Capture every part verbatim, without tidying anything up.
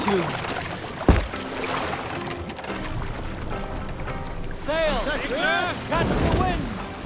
soon. Sail! Catch the wind!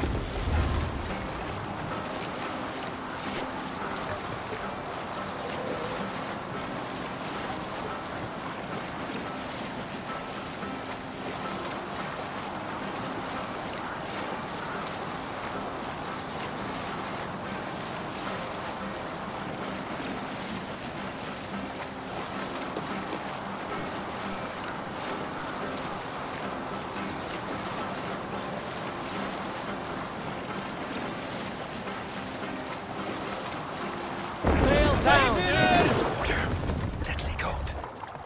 Down! There's water. Deadly cold.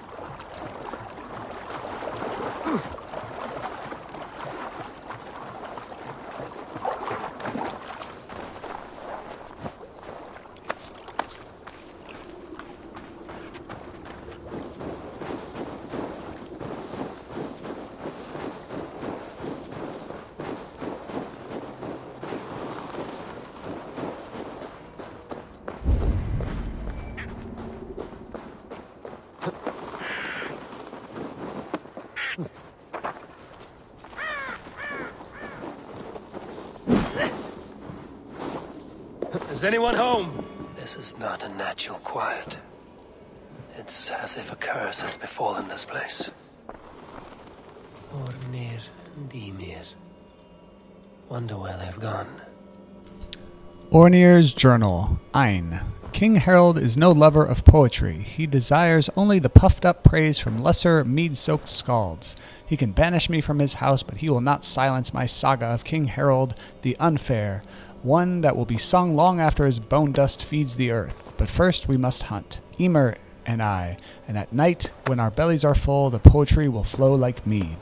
Is anyone home? This is not a natural quiet. It's as if a curse has befallen this place. Ornir and Ymir. Wonder where they've gone. Ornir's Journal, Ein. King Harold is no lover of poetry. He desires only the puffed-up praise from lesser, mead-soaked skalds. He can banish me from his house, but he will not silence my saga of King Harold the Unfair, one that will be sung long after his bone dust feeds the earth. But first we must hunt, Ymir and I, and at night, when our bellies are full, the poetry will flow like mead.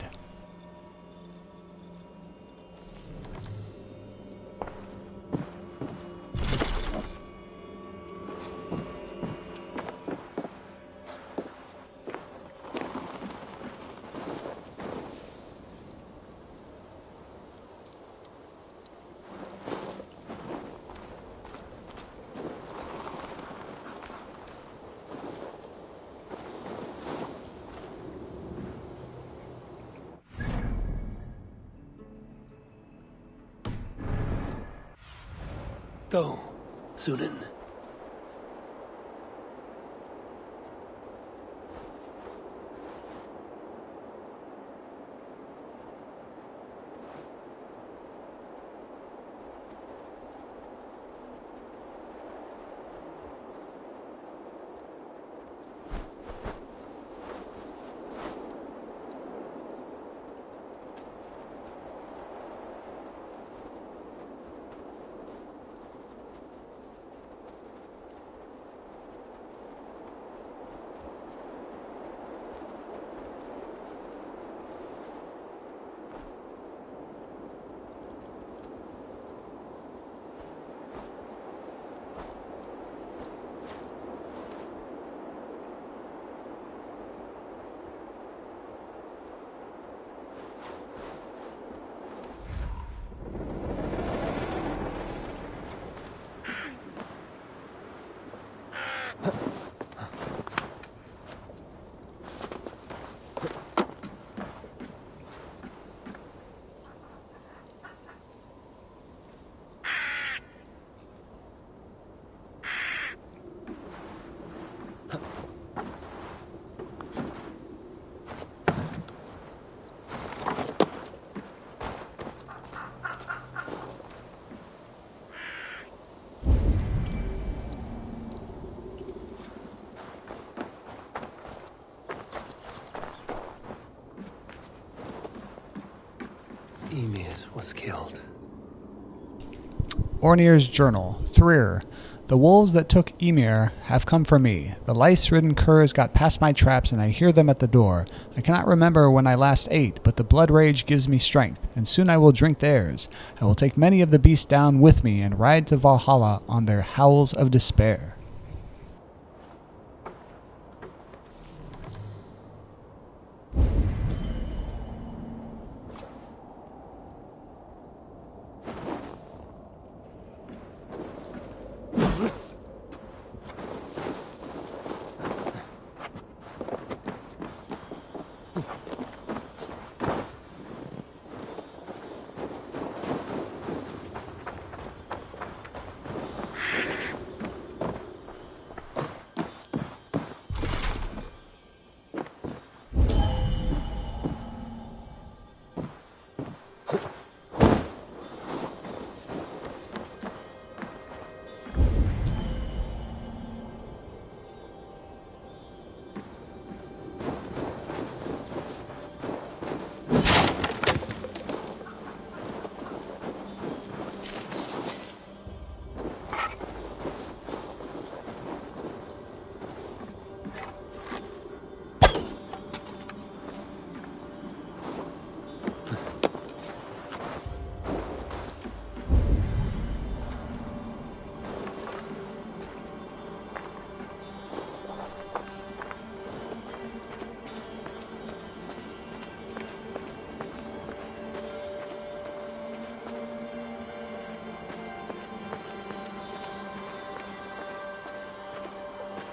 Go, Sunan. Ymir was killed. Ornir's Journal, Thrir. The wolves that took Ymir have come for me. The lice-ridden curs got past my traps, and I hear them at the door. I cannot remember when I last ate, but the blood rage gives me strength, and soon I will drink theirs. I will take many of the beasts down with me and ride to Valhalla on their howls of despair.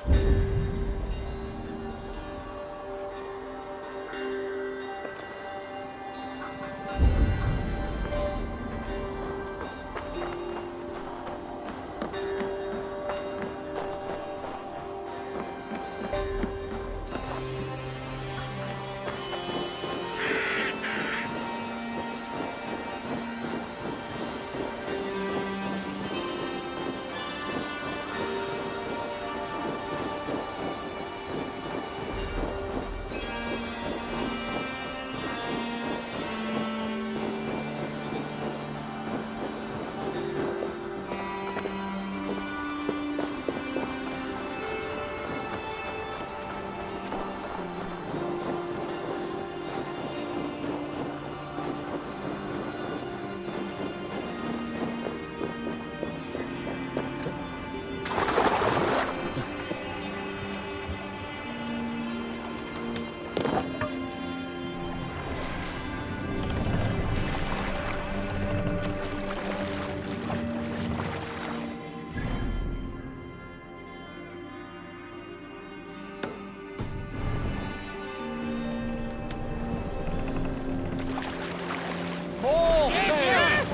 Full sail!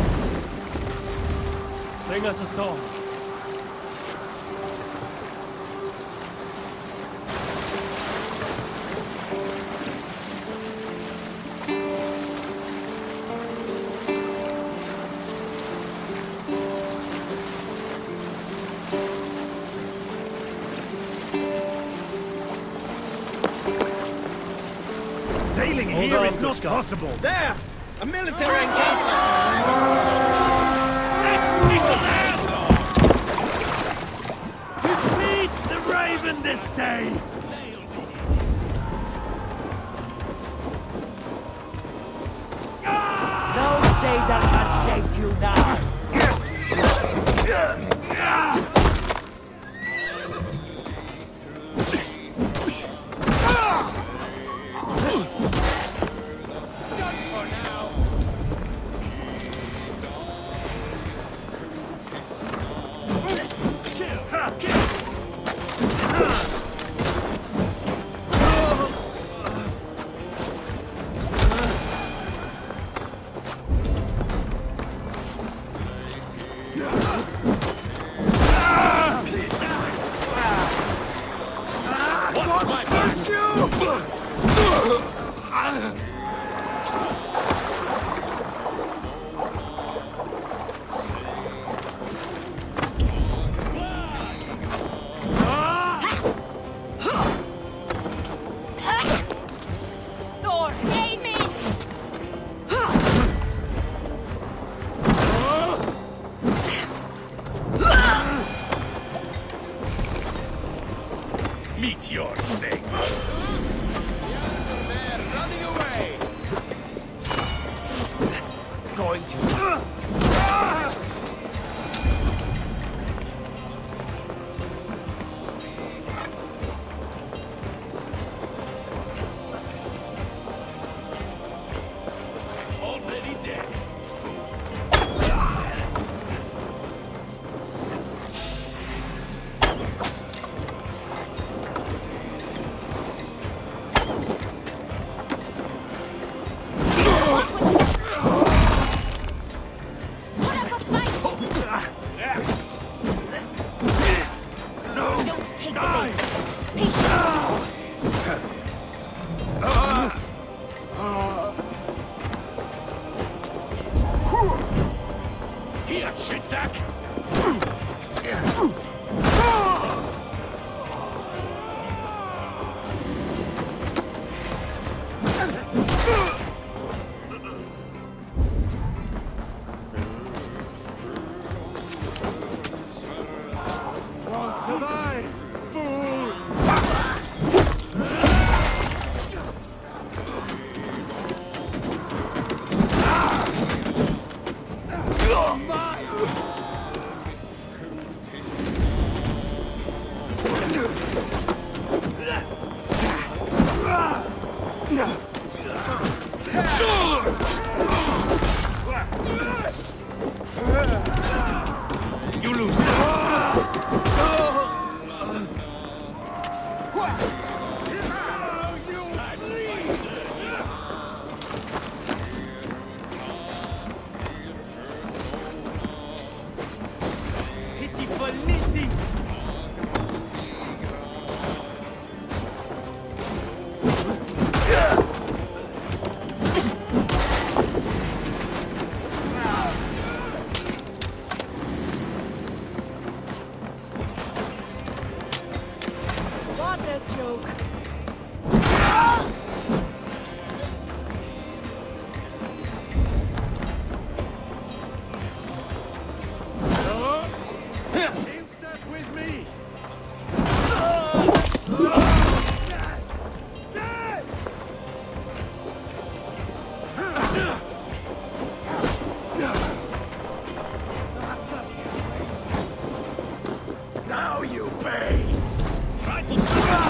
Sing us a song. Sailing Hold here on, is good not Scott. possible. There! A military encampment! Defeat the Raven this day! No say that can save you now. Thor, aid me! Meet your fate. Running away! Going to... Already dead. Put up a fight! Don't take the bait. Patience! Here, shitsack! Won't survive, fool! You lose. What a joke. In step with me! Dead! Now you pay! Try to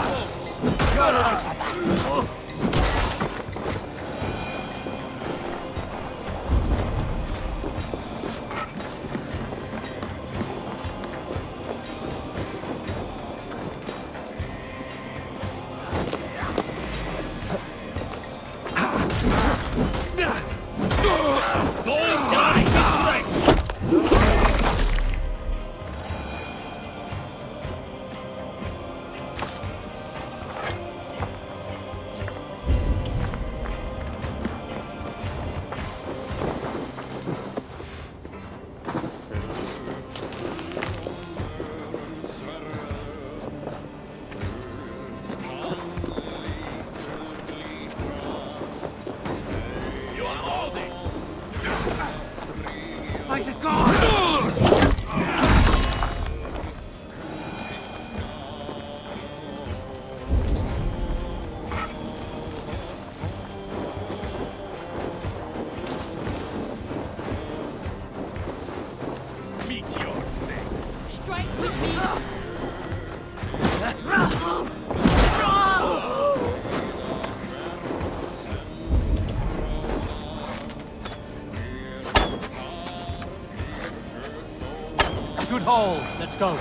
Going die this way! You are holding! By the god! Meet your fate! Strike with me. Good hold. Let's go.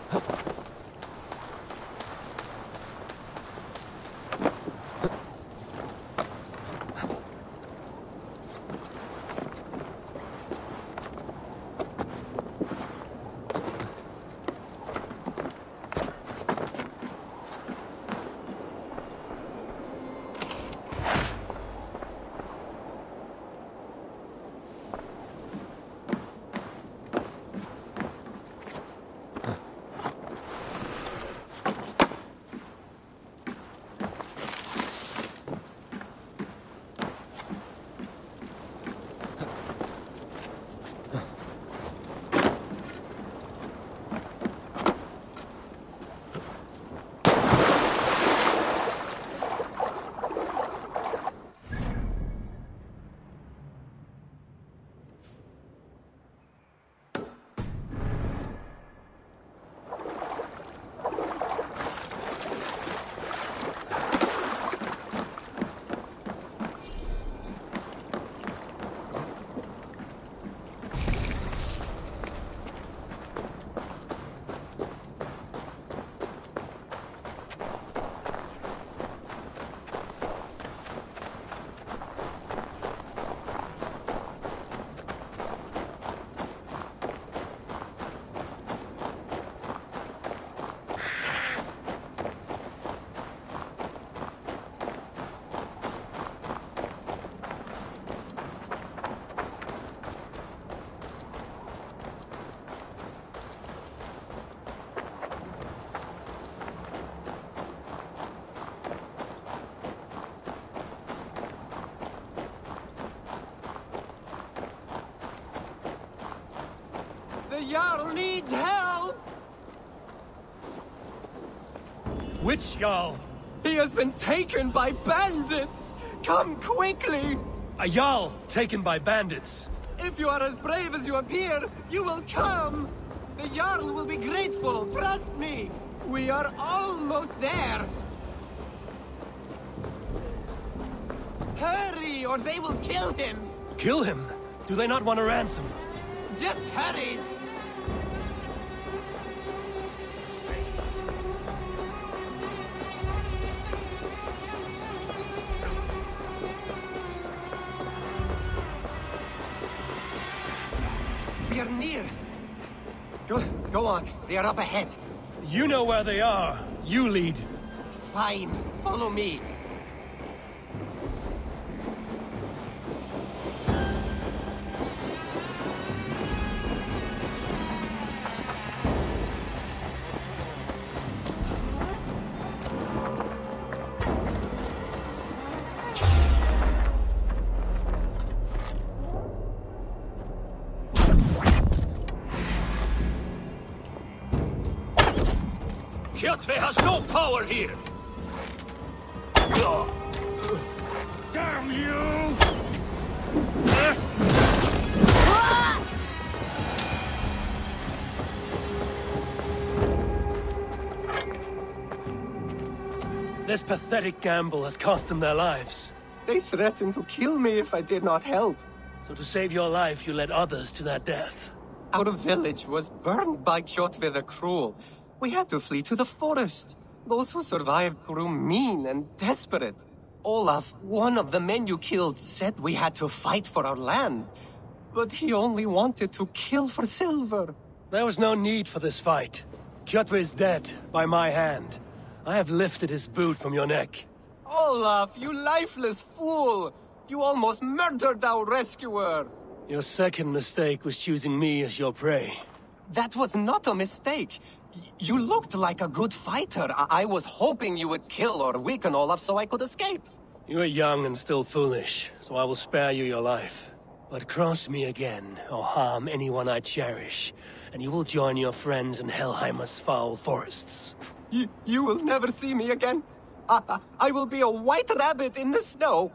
The Jarl needs help! Which Jarl? He has been taken by bandits! Come quickly! A Jarl taken by bandits. If you are as brave as you appear, you will come! The Jarl will be grateful, trust me! We are almost there! Hurry, or they will kill him! Kill him? Do they not want a ransom? Just hurry! We are near. Go, go on. They are up ahead. You know where they are. You lead. Fine. Follow me. Kjotve has no power here! Damn you! This pathetic gamble has cost them their lives. They threatened to kill me if I did not help. So to save your life, you led others to their death. Our village was burned by Kjotve the Cruel. We had to flee to the forest. Those who survived grew mean and desperate. Olaf, one of the men you killed, said we had to fight for our land. But he only wanted to kill for silver. There was no need for this fight. Kjotve is dead, by my hand. I have lifted his boot from your neck. Olaf, you lifeless fool! You almost murdered our rescuer! Your second mistake was choosing me as your prey. That was not a mistake. Y you looked like a good fighter. I, I was hoping you would kill or weaken Olaf so I could escape. You are young and still foolish, so I will spare you your life. But cross me again, or harm anyone I cherish, and you will join your friends in Helheimer's foul forests. Y you will never see me again. I, I, I will be a white rabbit in the snow.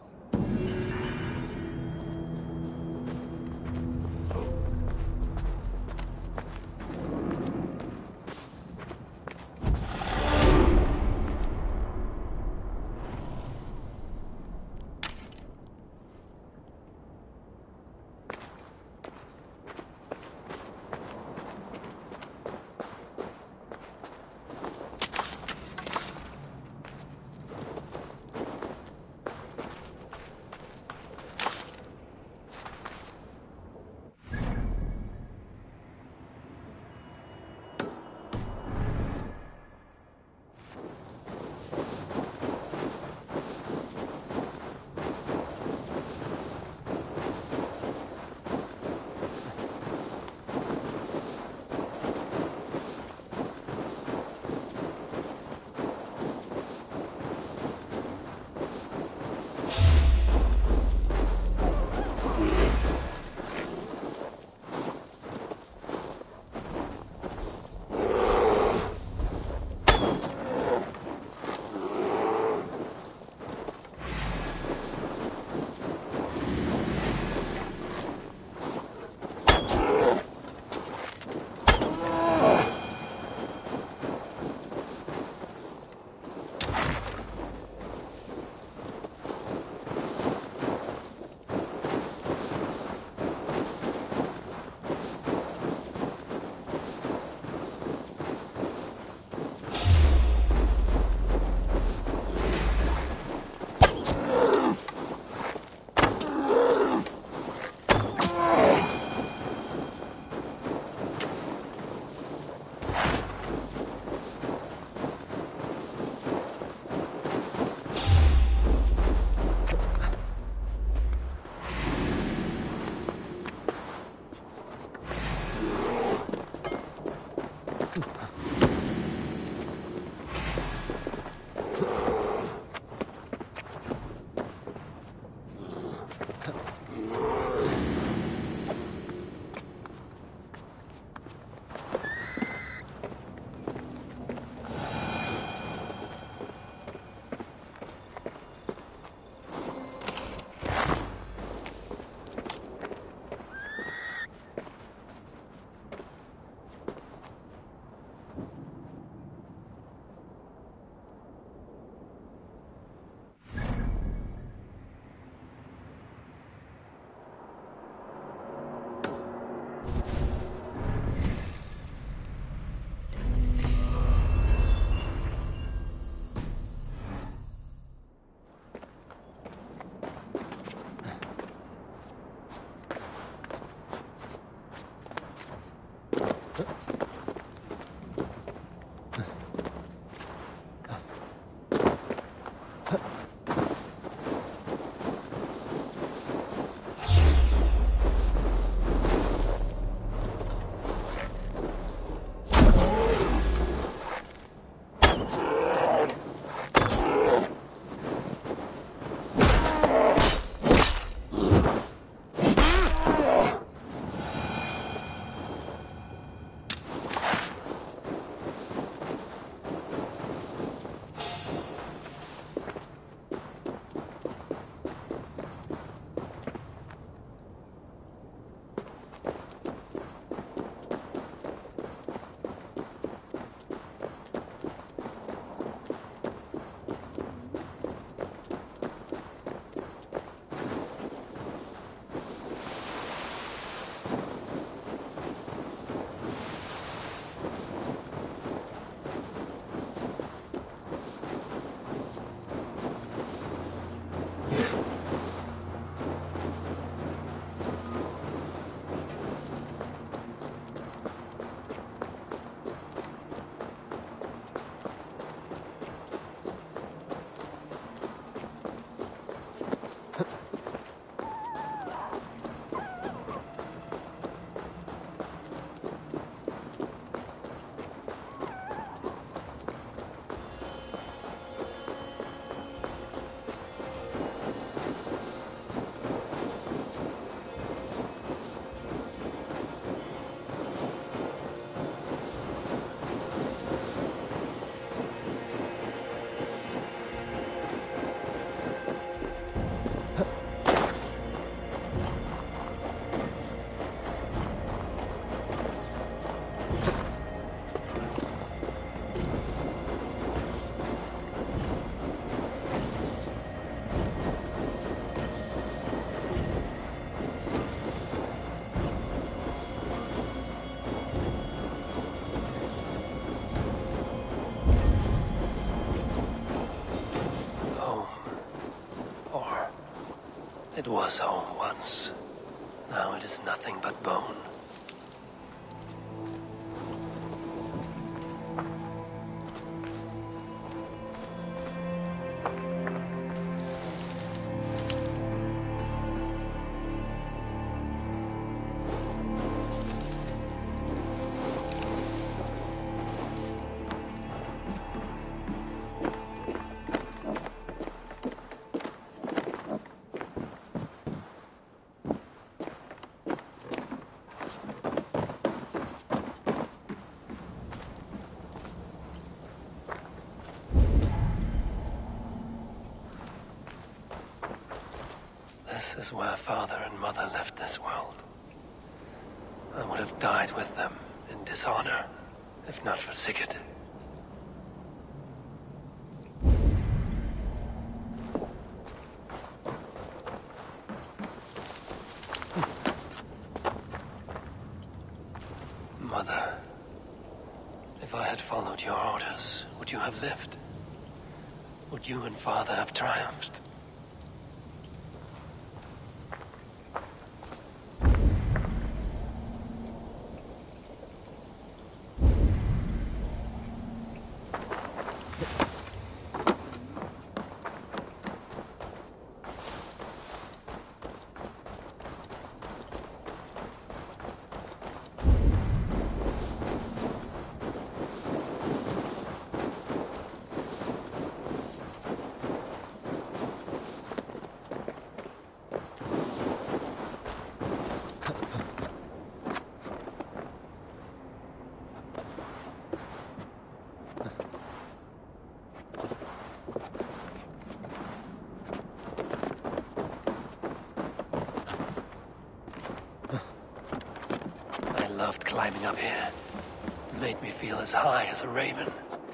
It was home once. Now it is nothing but bone. This is where father and mother left this world. I would have died with them in dishonor, if not for Sigurd. Mother, if I had followed your orders, would you have lived? Would you and father have triumphed? I loved climbing up here. It made me feel as high as a raven.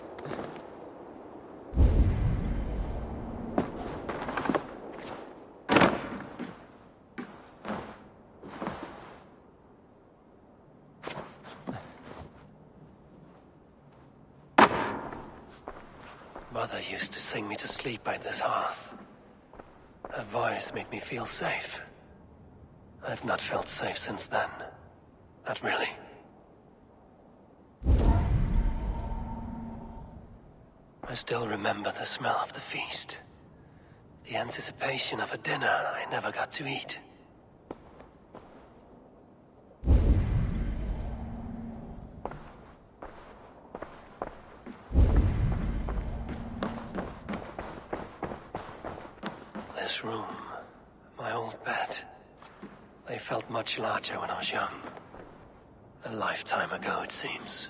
Mother used to sing me to sleep by this hearth. Her voice made me feel safe. I've not felt safe since then. Not really. I still remember the smell of the feast. The anticipation of a dinner I never got to eat. This room, my old bed, they felt much larger when I was young. A lifetime ago, it seems.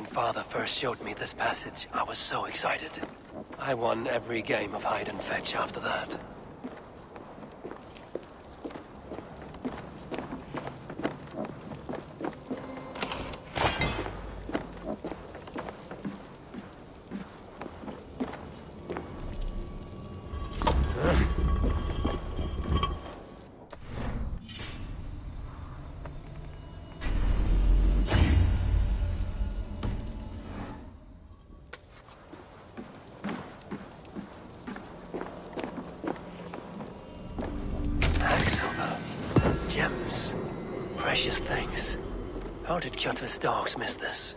father first showed me this passage, I was so excited. I won every game of hide and fetch after that. Gems. Precious things. How did Kjotve's dogs miss this?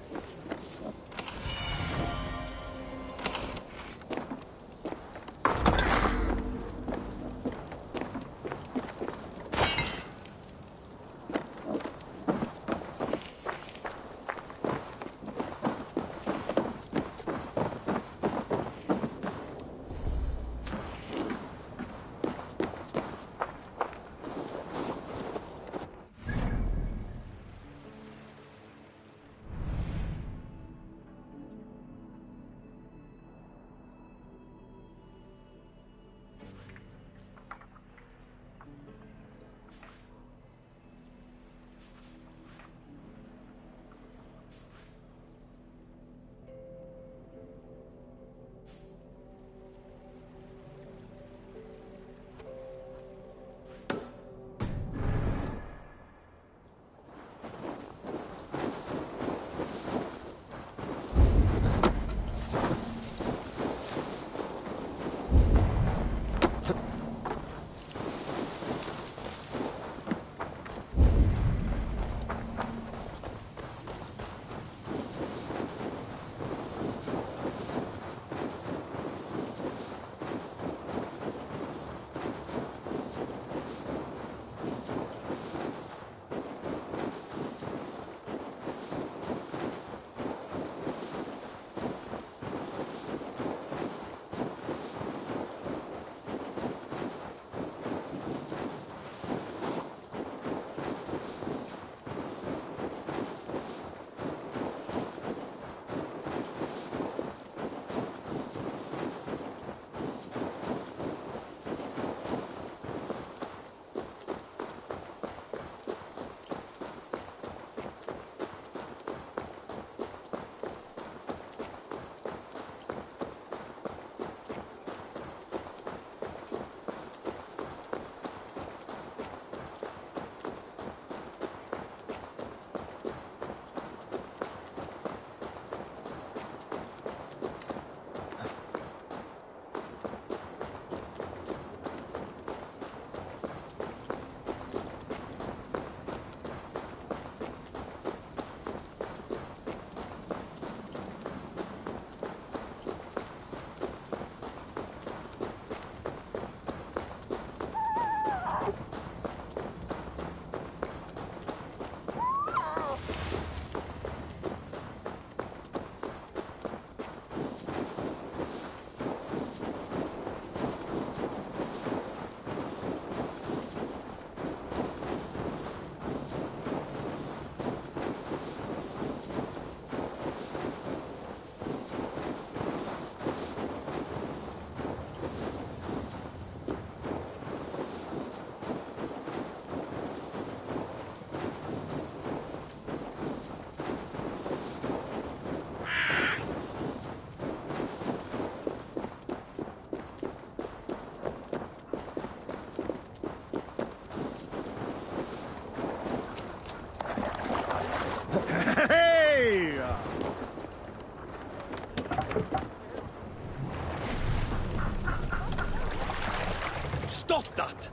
Stop that!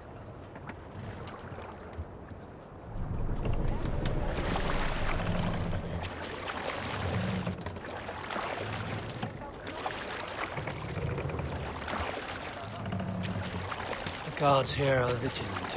The guards here are vigilant.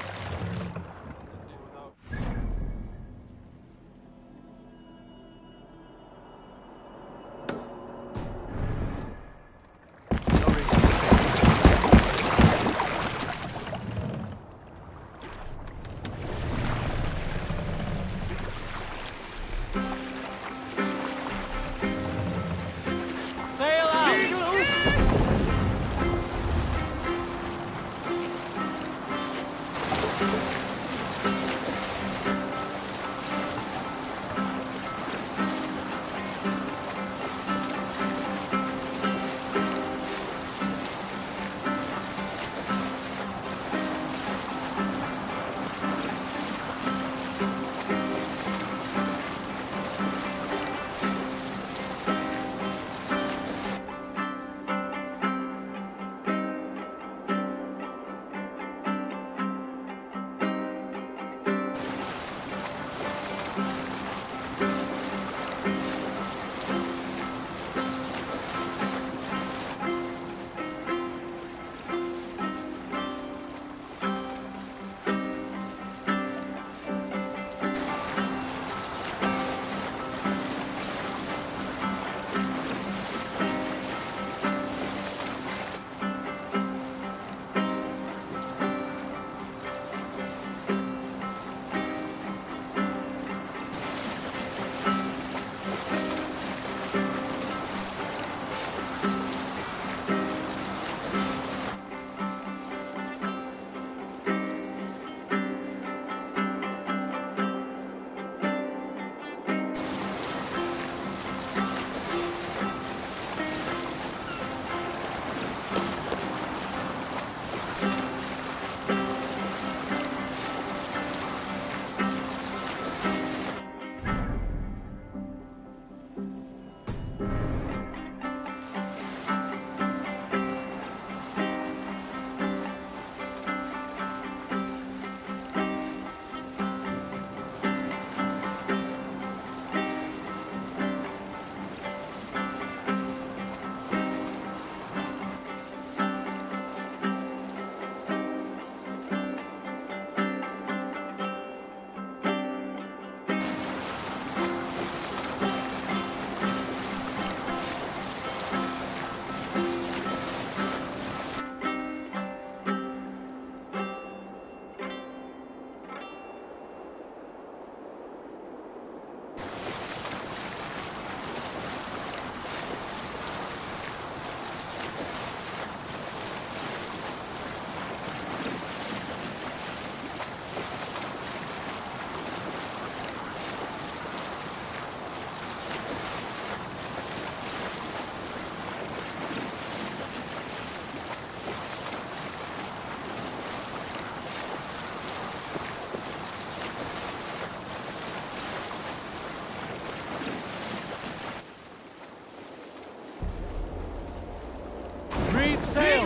Sail!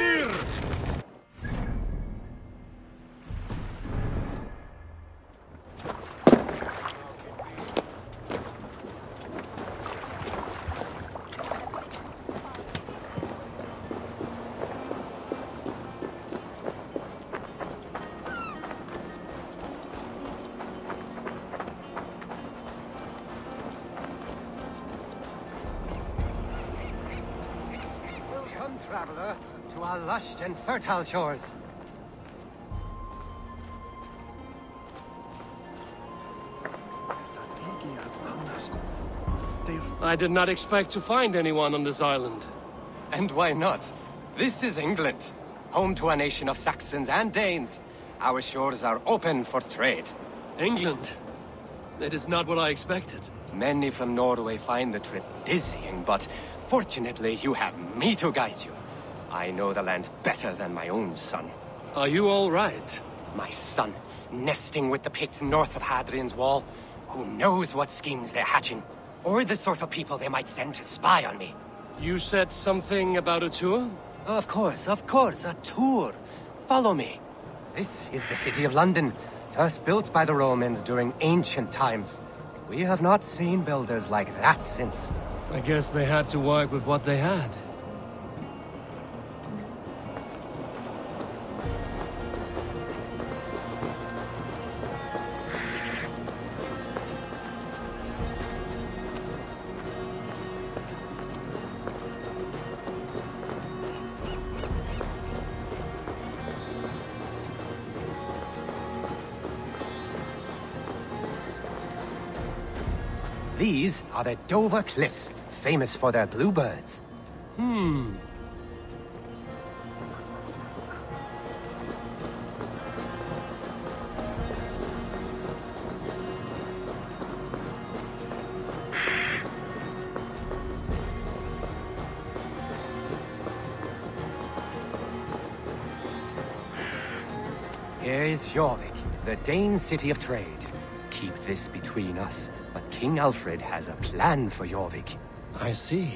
Welcome, traveler, to our lush and fertile shores. I did not expect to find anyone on this island. And why not? This is England, home to a nation of Saxons and Danes. Our shores are open for trade. England? It is not what I expected. Many from Norway find the trip dizzying, but fortunately you have me to guide you. I know the land better than my own son. Are you all right? My son, nesting with the Picts north of Hadrian's Wall. Who knows what schemes they're hatching? Or the sort of people they might send to spy on me. You said something about a tour? Of course, of course, a tour. Follow me. This is the city of London, first built by the Romans during ancient times. We have not seen builders like that since. I guess they had to work with what they had. These are the Dover Cliffs, famous for their bluebirds. Hmm. Here is Jorvik, the Dane city of trade. Keep this between us, but King Alfred has a plan for Jorvik. I see.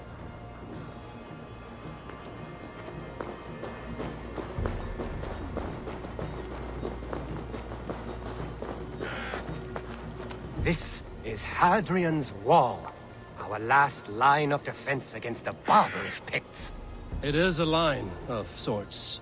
This is Hadrian's Wall, our last line of defense against the barbarous Picts. It is a line of sorts.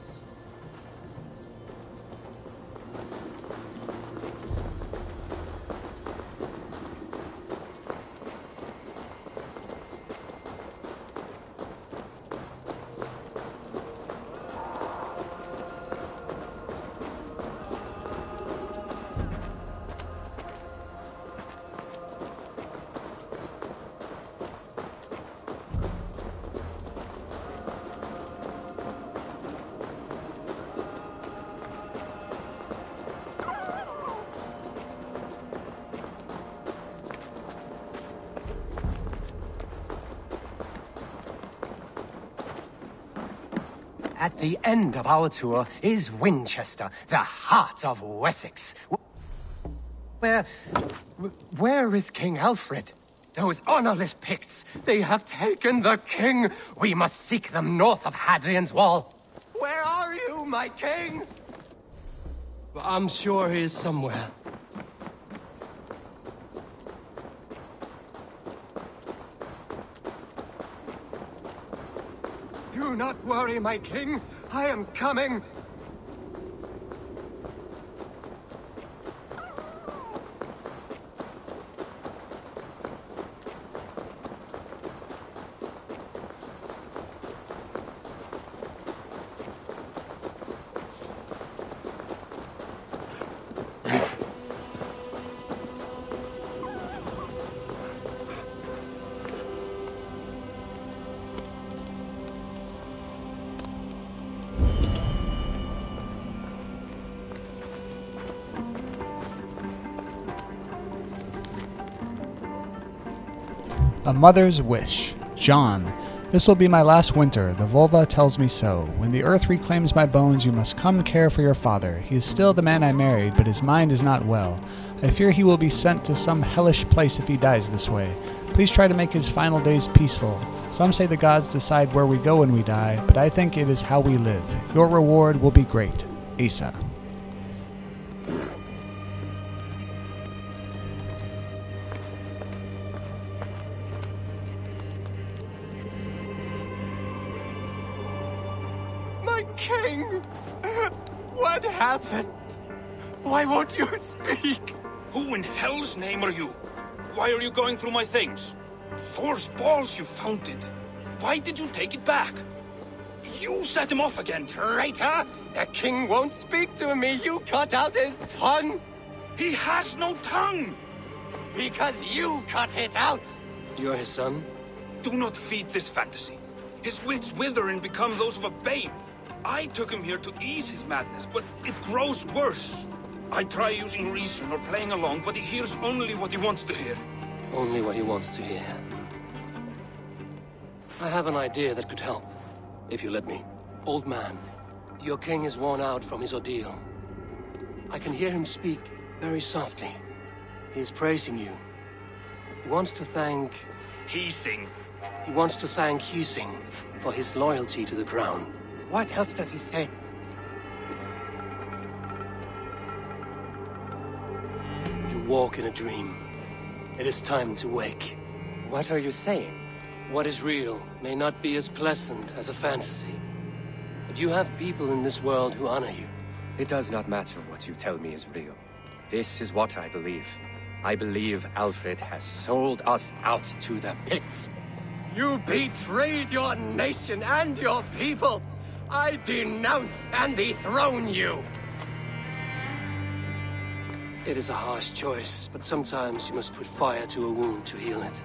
At the end of our tour is Winchester, the heart of Wessex. Where... where is King Alfred? Those honorless Picts, they have taken the king! We must seek them north of Hadrian's Wall! Where are you, my king? I'm sure he is somewhere. Do not worry, my king. I am coming. A mother's wish. John. This will be my last winter. The Volva tells me so. When the earth reclaims my bones, you must come care for your father. He is still the man I married, but his mind is not well. I fear he will be sent to some hellish place if he dies this way. Please try to make his final days peaceful. Some say the gods decide where we go when we die, but I think it is how we live. Your reward will be great. Asa. My king! What happened? Why won't you speak? Who in hell's name are you? Why are you going through my things? Thor's balls you found it. Why did you take it back? You set him off again. Traitor! The king won't speak to me. You cut out his tongue. He has no tongue! Because you cut it out. You're his son? Do not feed this fantasy. His wits wither and become those of a babe. I took him here to ease his madness, but it grows worse. I try using reason or playing along, but he hears only what he wants to hear. Only what he wants to hear. I have an idea that could help, if you let me. Old man, your king is worn out from his ordeal. I can hear him speak very softly. He is praising you. He wants to thank... Hising. He wants to thank Hising for his loyalty to the crown. What else does he say? You walk in a dream. It is time to wake. What are you saying? What is real may not be as pleasant as a fantasy. But you have people in this world who honor you. It does not matter what you tell me is real. This is what I believe. I believe Alfred has sold us out to the Picts. You betrayed your nation and your people! I denounce and dethrone you! It is a harsh choice, but sometimes you must put fire to a wound to heal it.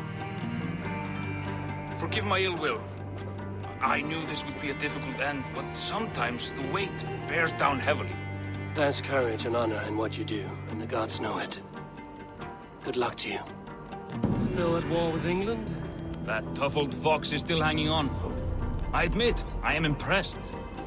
Forgive my ill will. I knew this would be a difficult end, but sometimes the weight bears down heavily. There's courage and honor in what you do, and the gods know it. Good luck to you. Still at war with England? That tough old fox is still hanging on. I admit, I am impressed.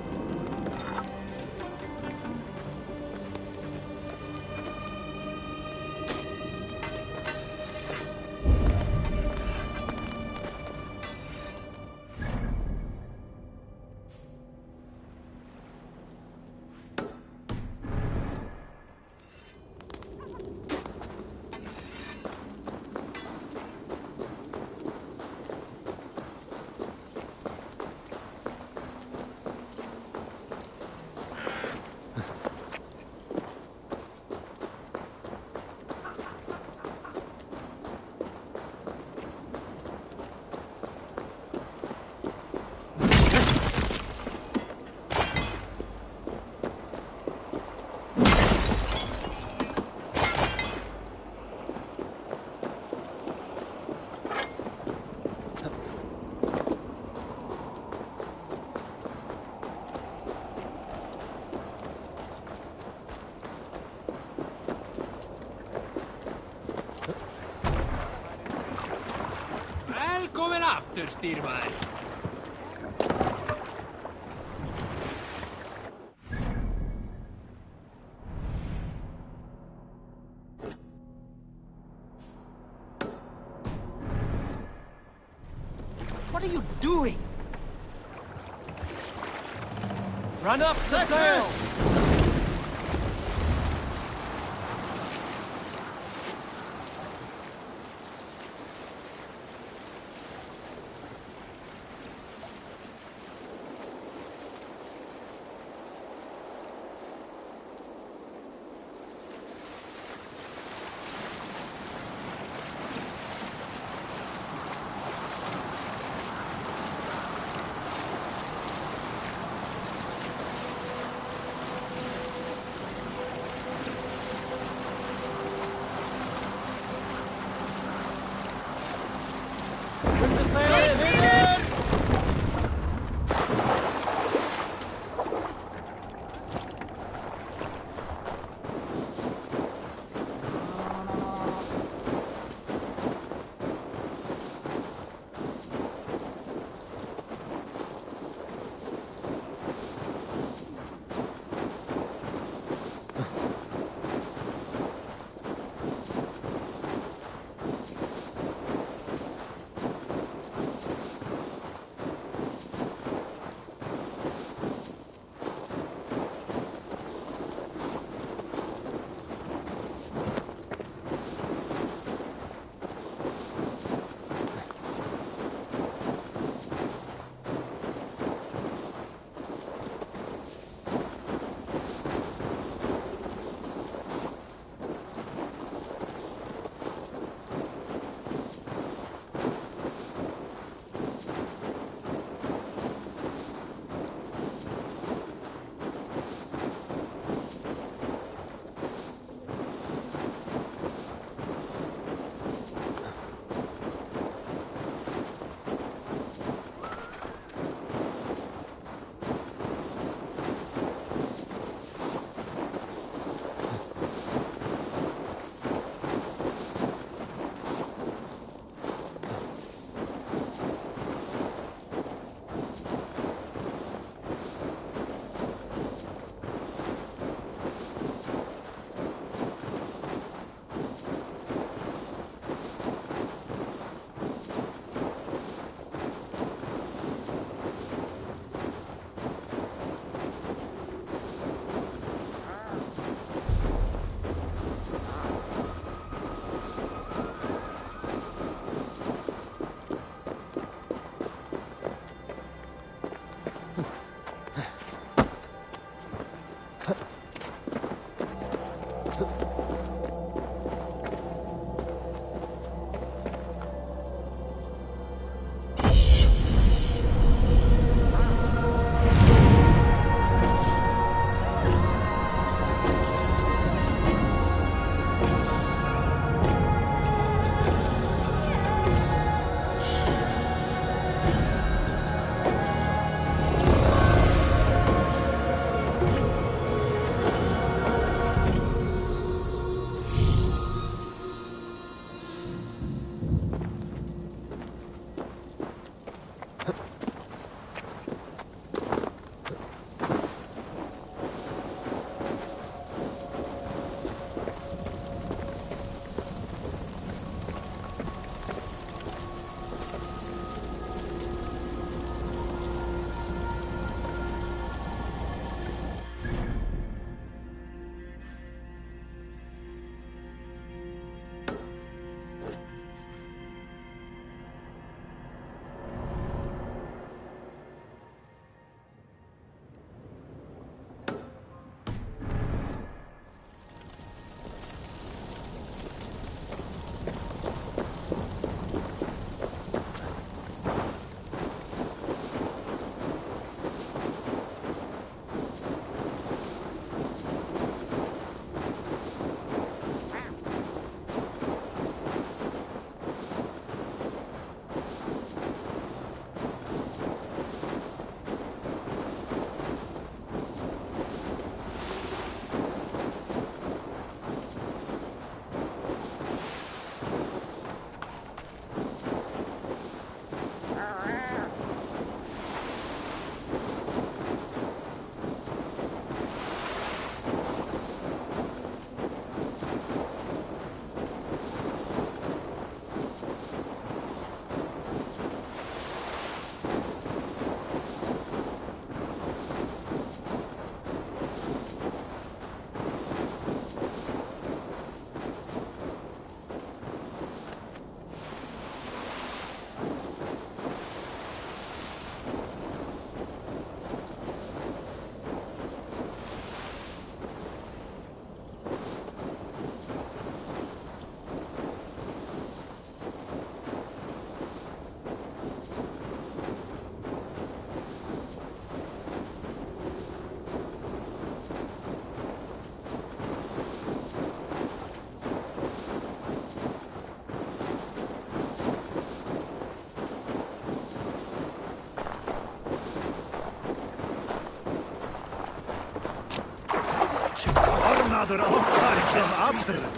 Välkommen after, Styrman. What are you doing? Run up the sail! Father Ockar of Absus.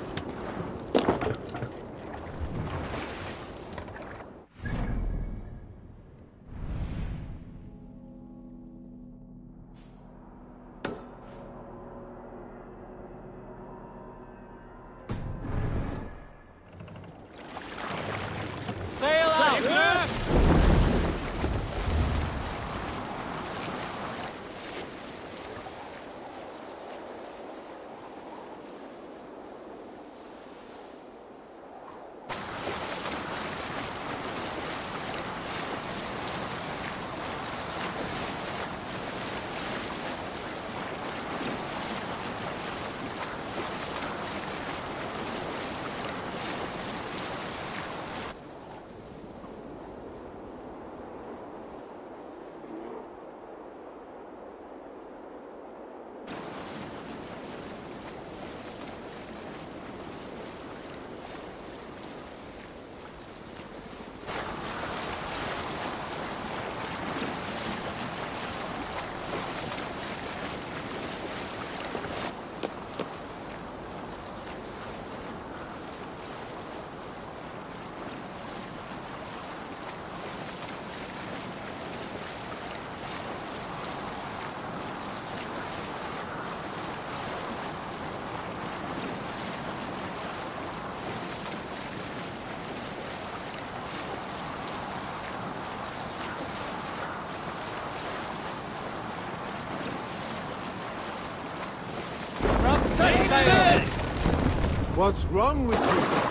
Sail out! What's wrong with you?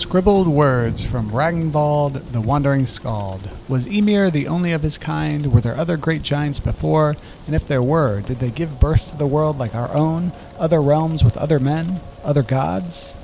Scribbled words from Ragnvald, the Wandering Skald. Was Ymir the only of his kind? Were there other great giants before? And if there were, did they give birth to the world like our own? Other realms with other men? Other gods?